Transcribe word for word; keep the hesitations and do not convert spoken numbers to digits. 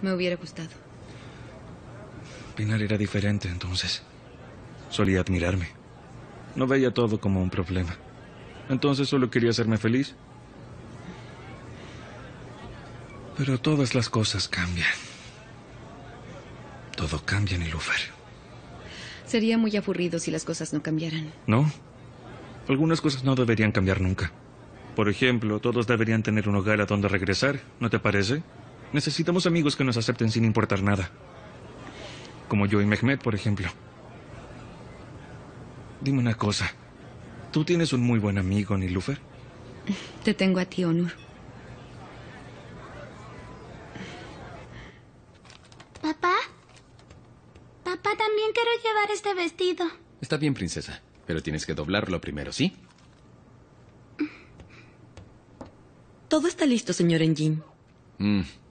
Me hubiera gustado. Pinar era diferente entonces. Solía admirarme. No veía todo como un problema. Entonces solo quería hacerme feliz. Pero todas las cosas cambian. Todo cambia, Nilufer. Sería muy aburrido si las cosas no cambiaran. ¿No? Algunas cosas no deberían cambiar nunca. Por ejemplo, todos deberían tener un hogar a donde regresar, ¿no te parece? Necesitamos amigos que nos acepten sin importar nada. Como yo y Mehmet, por ejemplo. Dime una cosa. ¿Tú tienes un muy buen amigo, Nilufer? Te tengo a ti, Onur. ¿Papá? Papá, también quiero llevar este vestido. Está bien, princesa, pero tienes que doblarlo primero, ¿sí? Todo está listo, señor Engin. Mm,